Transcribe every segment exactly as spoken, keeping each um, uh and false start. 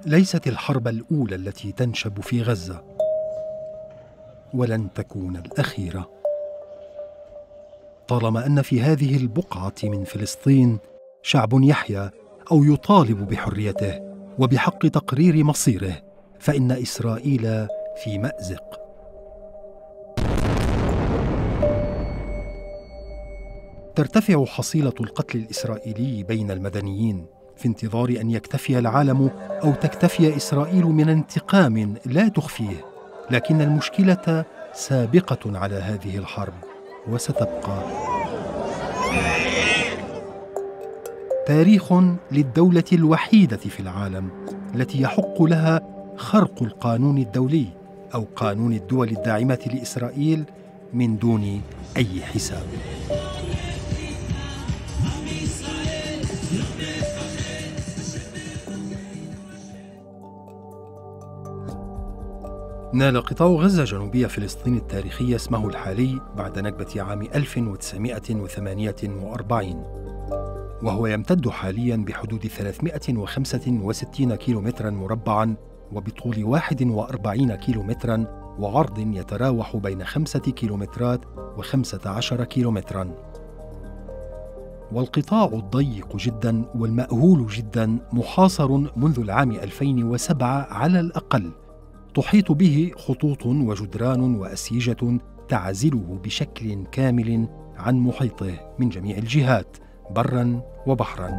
ليست الحرب الأولى التي تنشب في غزة، ولن تكون الأخيرة، طالما أن في هذه البقعة من فلسطين شعب يحيا أو يطالب بحريته وبحق تقرير مصيره، فإن إسرائيل في مأزق. ترتفع حصيلة القتل الإسرائيلي بين المدنيين في انتظار أن يكتفي العالم أو تكتفي إسرائيل من انتقام لا تخفيه، لكن المشكلة سابقة على هذه الحرب وستبقى. تاريخ للدولة الوحيدة في العالم التي يحق لها خرق القانون الدولي أو قانون الدول الداعمة لإسرائيل من دون أي حساب. نال قطاع غزة جنوبية فلسطين التاريخي اسمه الحالي بعد نكبة عام ألف وتسعمائة وثمانية وأربعين، وهو يمتد حالياً بحدود ثلاثمائة وخمسة وستين كيلومتراً مربعاً وبطول واحد وأربعين كيلومتراً وعرض يتراوح بين خمسة كيلومترات وخمسة عشر كيلومتراً. والقطاع الضيق جداً والمأهول جداً محاصر منذ العام ألفين وسبعة على الأقل، تحيط به خطوط وجدران وأسيجة تعزله بشكل كامل عن محيطه من جميع الجهات براً وبحراً.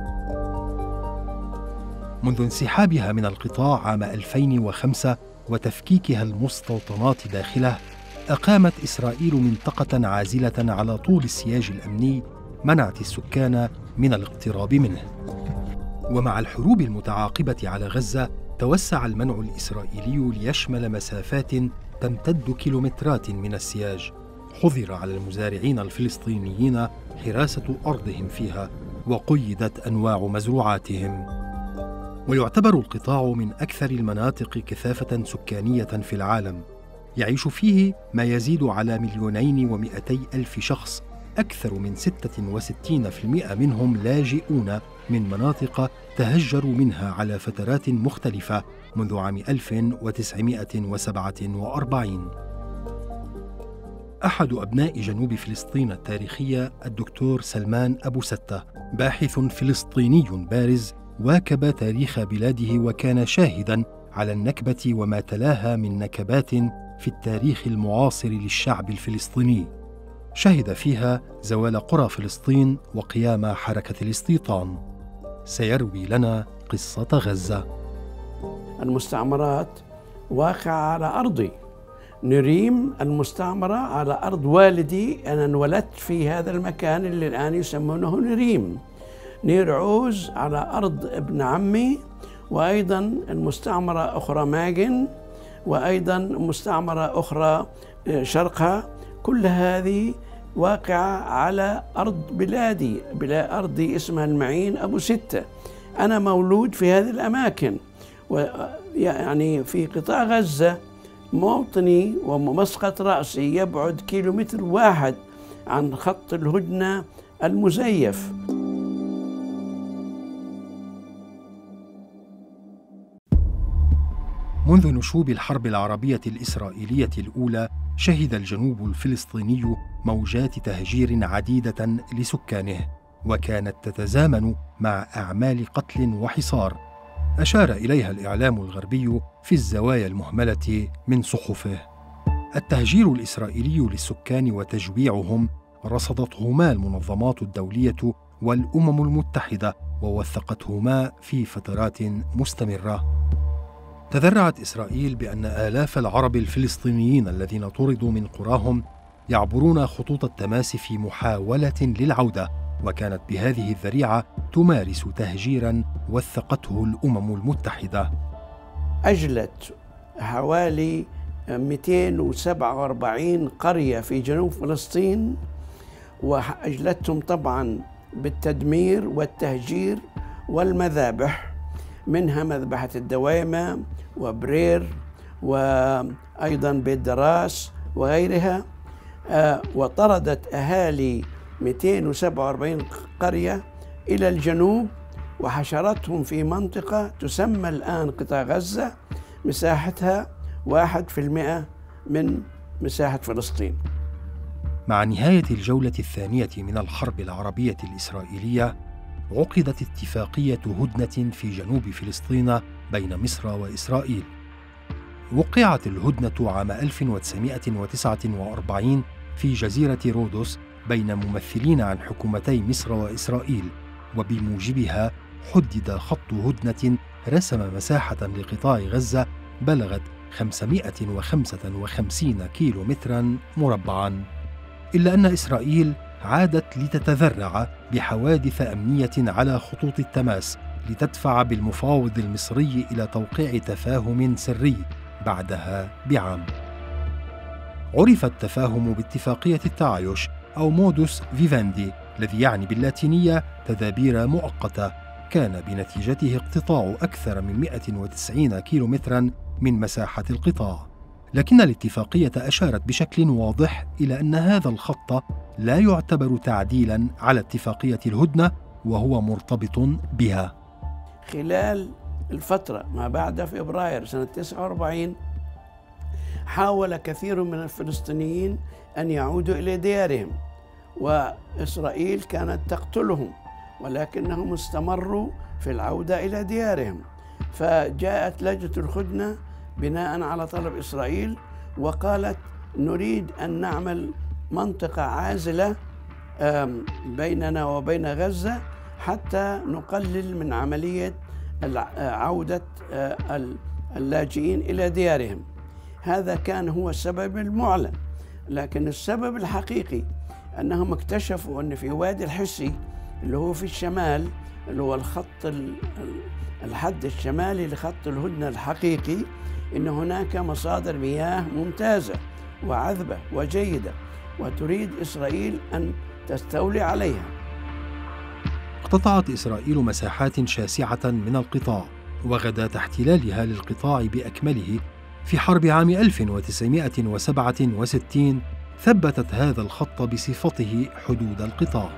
منذ انسحابها من القطاع عام ألفين وخمسة وتفكيكها المستوطنات داخله، أقامت إسرائيل منطقة عازلة على طول السياج الأمني منعت السكان من الاقتراب منه. ومع الحروب المتعاقبة على غزة، توسع المنع الإسرائيلي ليشمل مسافات تمتد كيلومترات من السياج. حظر على المزارعين الفلسطينيين حراسة أرضهم فيها، وقيدت أنواع مزروعاتهم. ويعتبر القطاع من أكثر المناطق كثافة سكانية في العالم، يعيش فيه ما يزيد على مليونين ومئتي ألف شخص، أكثر من ستة وستين بالمئة منهم لاجئون من مناطق تهجروا منها على فترات مختلفة منذ عام ألف وتسعمائة وسبعة وأربعين. أحد أبناء جنوب فلسطين التاريخية الدكتور سلمان أبو ستة، باحث فلسطيني بارز واكب تاريخ بلاده وكان شاهداً على النكبة وما تلاها من نكبات في التاريخ المعاصر للشعب الفلسطيني، شهد فيها زوال قرى فلسطين وقيام حركة الاستيطان. سيروي لنا قصة غزة. المستعمرات واقعة على أرضي، نريم المستعمرة على أرض والدي، أنا انولدت في هذا المكان اللي الآن يسمونه نريم. نير عوز على أرض ابن عمي، وأيضا المستعمرة أخرى ماجن، وأيضا مستعمرة أخرى شرقها، كل هذه واقعة على أرض بلادي، بلا أرضي اسمها المعين أبو ستة. أنا مولود في هذه الأماكن، ويعني في قطاع غزة موطني ومسقط رأسي يبعد كيلومتر واحد عن خط الهدنة المزيف. منذ نشوب الحرب العربية الإسرائيلية الأولى، شهد الجنوب الفلسطيني موجات تهجير عديدة لسكانه، وكانت تتزامن مع أعمال قتل وحصار أشار إليها الإعلام الغربي في الزوايا المهملة من صحفه. التهجير الإسرائيلي للسكان وتجويعهم رصدتهما المنظمات الدولية والأمم المتحدة ووثقتهما في فترات مستمرة. تذرعت إسرائيل بأن آلاف العرب الفلسطينيين الذين طردوا من قراهم يعبرون خطوط التماس في محاولة للعودة، وكانت بهذه الذريعة تمارس تهجيراً وثقته الأمم المتحدة. أجلت حوالي مئتين وسبعة وأربعين قرية في جنوب فلسطين، وأجلتهم طبعاً بالتدمير والتهجير والمذابح، منها مذبحة الدويمة وبرير وأيضاً بيت دراس وغيرها. وطردت أهالي مئتين وسبعة وأربعين قرية إلى الجنوب وحشرتهم في منطقة تسمى الآن قطاع غزة، مساحتها واحد في المئة من مساحة فلسطين. مع نهاية الجولة الثانية من الحرب العربية الإسرائيلية، عقدت اتفاقية هدنة في جنوب فلسطين بين مصر وإسرائيل. وقعت الهدنة عام ألف وتسعمائة وتسعة وأربعين في جزيرة رودوس بين ممثلين عن حكومتي مصر وإسرائيل، وبموجبها حدد خط هدنة رسم مساحة لقطاع غزة بلغت خمسمائة وخمسة وخمسين كيلو متراً مربعاً. إلا أن إسرائيل عادت لتتذرع بحوادث أمنية على خطوط التماس لتدفع بالمفاوض المصري إلى توقيع تفاهم سري بعدها بعام. عرف التفاهم باتفاقية التعايش أو مودوس فيفاندي، الذي يعني باللاتينية تدابير مؤقتة، كان بنتيجته اقتطاع أكثر من مئة وتسعين كيلومتراً من مساحة القطاع. لكن الاتفاقية أشارت بشكل واضح إلى أن هذا الخط لا يعتبر تعديلاً على اتفاقية الهدنة، وهو مرتبط بها. خلال الفترة ما بعد فبراير سنة تسعة وأربعين حاول كثير من الفلسطينيين أن يعودوا إلى ديارهم، وإسرائيل كانت تقتلهم، ولكنهم استمروا في العودة إلى ديارهم. فجاءت لجنة الهدنة بناء على طلب إسرائيل وقالت نريد أن نعمل منطقة عازلة بيننا وبين غزة حتى نقلل من عملية عودة اللاجئين إلى ديارهم. هذا كان هو السبب المعلن، لكن السبب الحقيقي أنهم اكتشفوا أن في وادي الحسي اللي هو في الشمال، اللي هو الخط الحد الشمالي لخط الهدنة الحقيقي، إن هناك مصادر مياه ممتازة وعذبة وجيدة، وتريد إسرائيل أن تستولي عليها. اقتطعت إسرائيل مساحات شاسعة من القطاع، وغدا احتلالها للقطاع بأكمله في حرب عام ألف وتسعمائة وسبعة وستين ثبتت هذا الخط بصفته حدود القطاع.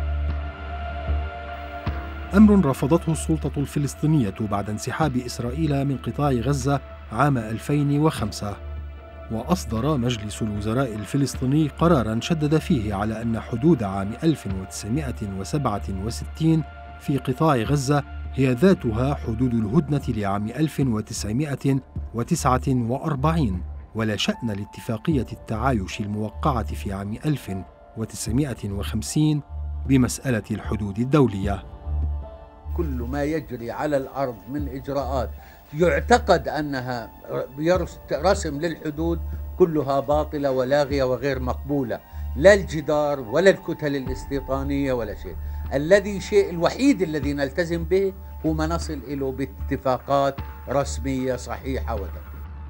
أمر رفضته السلطة الفلسطينية بعد انسحاب إسرائيل من قطاع غزة عام ألفين وخمسة، وأصدر مجلس الوزراء الفلسطيني قراراً شدد فيه على أن حدود عام ألف وتسعمائة وسبعة وستين في قطاع غزة هي ذاتها حدود الهدنة لعام ألف وتسعمائة وتسعة وأربعين، ولا شأن لاتفاقية التعايش الموقعة في عام ألف وتسعمائة وخمسين بمسألة الحدود الدولية. كل ما يجري على الأرض من إجراءات يعتقد أنها رسم للحدود كلها باطلة ولاغية وغير مقبولة، لا الجدار ولا الكتل الاستيطانية ولا شيء. الذي شيء الوحيد الذي نلتزم به هو ما نصل إليه باتفاقات رسمية صحيحة وتقليدية.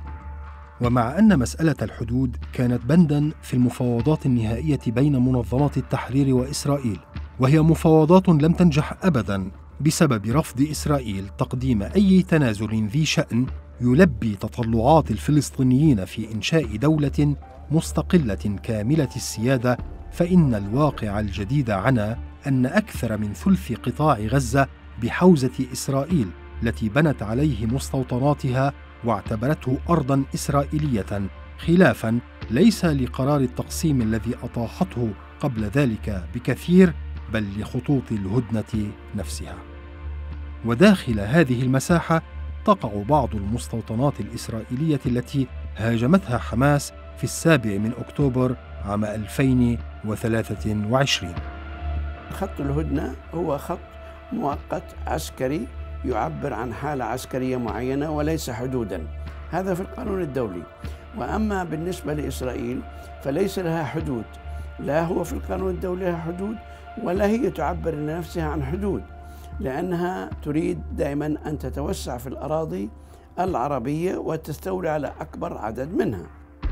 ومع أن مسألة الحدود كانت بنداً في المفاوضات النهائية بين منظمات التحرير وإسرائيل، وهي مفاوضات لم تنجح أبداً بسبب رفض إسرائيل تقديم أي تنازل ذي شأن يلبي تطلعات الفلسطينيين في إنشاء دولة مستقلة كاملة السيادة. فإن الواقع الجديد عنا أن أكثر من ثلث قطاع غزة بحوزة إسرائيل التي بنت عليه مستوطناتها واعتبرته أرضاً إسرائيلية، خلافاً ليس لقرار التقسيم الذي أطاحته قبل ذلك بكثير، بل لخطوط الهدنة نفسها. وداخل هذه المساحة تقع بعض المستوطنات الإسرائيلية التي هاجمتها حماس في السابع من أكتوبر عام ألفين وثلاثة وعشرين. خط الهدنة هو خط مؤقت عسكري يعبر عن حالة عسكرية معينة وليس حدوداً، هذا في القانون الدولي. وأما بالنسبة لإسرائيل فليس لها حدود، لا هو في القانون الدولي لها حدود ولا هي تعبر لنفسها عن حدود، لأنها تريد دائما أن تتوسع في الأراضي العربية وتستولي على أكبر عدد منها.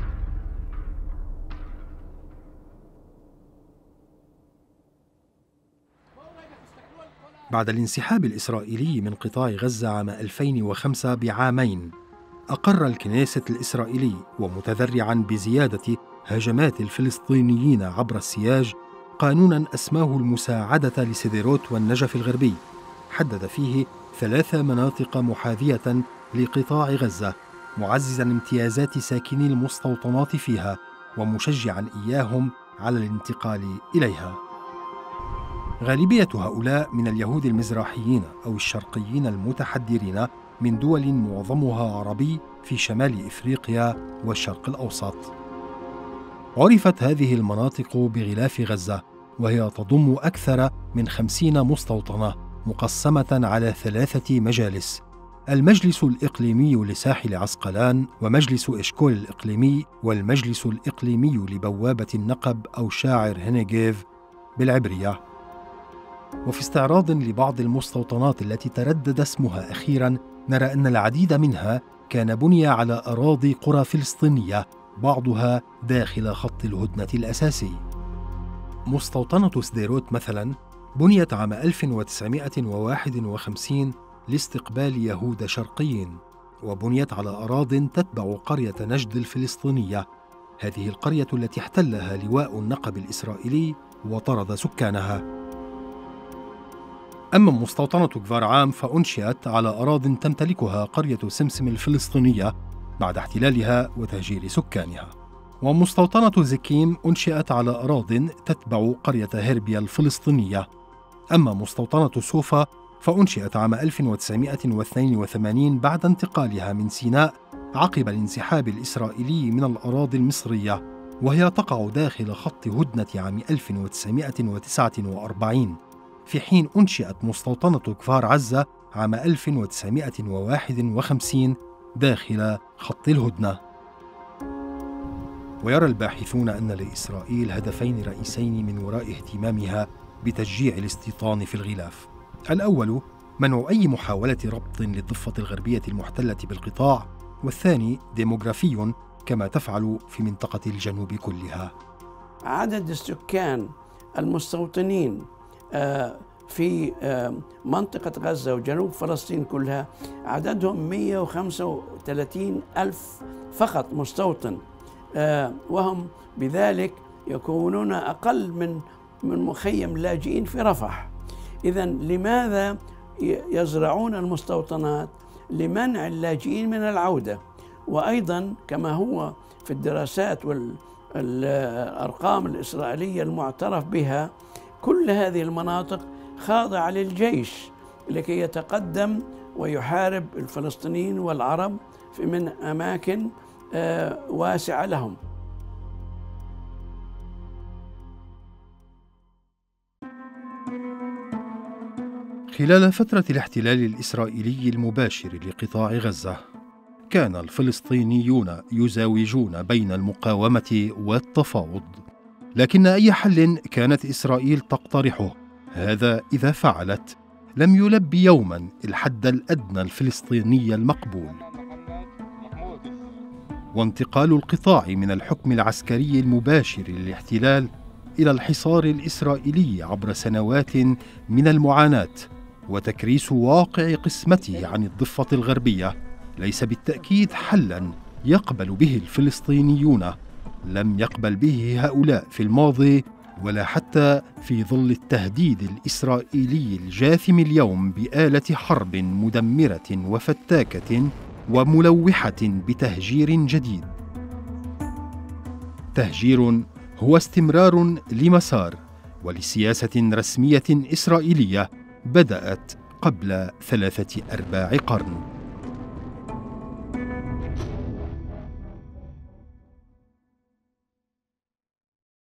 بعد الانسحاب الإسرائيلي من قطاع غزة عام ألفين وخمسة بعامين، أقر الكنيسة الإسرائيلي ومتذرعاً بزيادة هجمات الفلسطينيين عبر السياج قانوناً أسماه المساعدة لسديروت والنجف الغربي، حدد فيه ثلاث مناطق محاذية لقطاع غزة، معززاً امتيازات ساكني المستوطنات فيها ومشجعاً إياهم على الانتقال إليها. غالبية هؤلاء من اليهود المزراحيين أو الشرقيين المتحدرين من دول معظمها عربي في شمال إفريقيا والشرق الأوسط. عرفت هذه المناطق بغلاف غزة، وهي تضم أكثر من خمسين مستوطنة مقسمة على ثلاثة مجالس: المجلس الإقليمي لساحل عسقلان، ومجلس إشكول الإقليمي، والمجلس الإقليمي لبوابة النقب أو شاعر هنيغيف بالعبرية. وفي استعراض لبعض المستوطنات التي تردد اسمها أخيراً، نرى أن العديد منها كان بني على أراضي قرى فلسطينية، بعضها داخل خط الهدنة الأساسي. مستوطنة سديروت مثلاً بنيت عام ألف وتسعمائة وواحد وخمسين لاستقبال يهود شرقيين، وبنيت على أراضٍ تتبع قرية نجد الفلسطينية، هذه القرية التي احتلها لواء النقب الإسرائيلي وطرد سكانها. أما مستوطنة كفار عام فأنشئت على أراضٍ تمتلكها قرية سمسم الفلسطينية بعد احتلالها وتهجير سكانها. ومستوطنة زكيم أنشئت على أراضٍ تتبع قرية هربيا الفلسطينية. أما مستوطنة سوفا فأنشئت عام ألف وتسعمائة واثنين وثمانين بعد انتقالها من سيناء عقب الانسحاب الإسرائيلي من الأراضي المصرية، وهي تقع داخل خط هدنة عام ألف وتسعمائة وتسعة وأربعين، في حين أنشئت مستوطنة كفار عزة عام ألف وتسعمائة وواحد وخمسين داخل خط الهدنة. ويرى الباحثون أن لإسرائيل هدفين رئيسين من وراء اهتمامها بتشجيع الاستيطان في الغلاف: الأول منع أي محاولة ربط للضفة الغربية المحتلة بالقطاع، والثاني ديموغرافي كما تفعل في منطقة الجنوب كلها. عدد السكان المستوطنين في منطقة غزة وجنوب فلسطين كلها عددهم مئة وخمسة وثلاثين ألف فقط مستوطن، وهم بذلك يكونون أقل من من مخيم اللاجئين في رفح. إذن لماذا يزرعون المستوطنات؟ لمنع اللاجئين من العودة. وأيضا كما هو في الدراسات والأرقام الإسرائيلية المعترف بها، كل هذه المناطق خاضعة للجيش لكي يتقدم ويحارب الفلسطينيين والعرب من أماكن واسعة لهم. خلال فترة الاحتلال الإسرائيلي المباشر لقطاع غزة، كان الفلسطينيون يزاوجون بين المقاومة والتفاوض، لكن أي حل كانت إسرائيل تقترحه، هذا إذا فعلت، لم يلبي يوماً الحد الأدنى الفلسطيني المقبول. وانتقال القطاع من الحكم العسكري المباشر للاحتلال إلى الحصار الإسرائيلي عبر سنوات من المعاناة وتكريس واقع قسمته عن الضفة الغربية ليس بالتأكيد حلاً يقبل به الفلسطينيون، لم يقبل به هؤلاء في الماضي ولا حتى في ظل التهديد الإسرائيلي الجاثم اليوم بآلة حرب مدمرة وفتاكة وملوحة بتهجير جديد. تهجير هو استمرار لمسار ولسياسة رسمية إسرائيلية بدأت قبل ثلاثة أرباع قرن.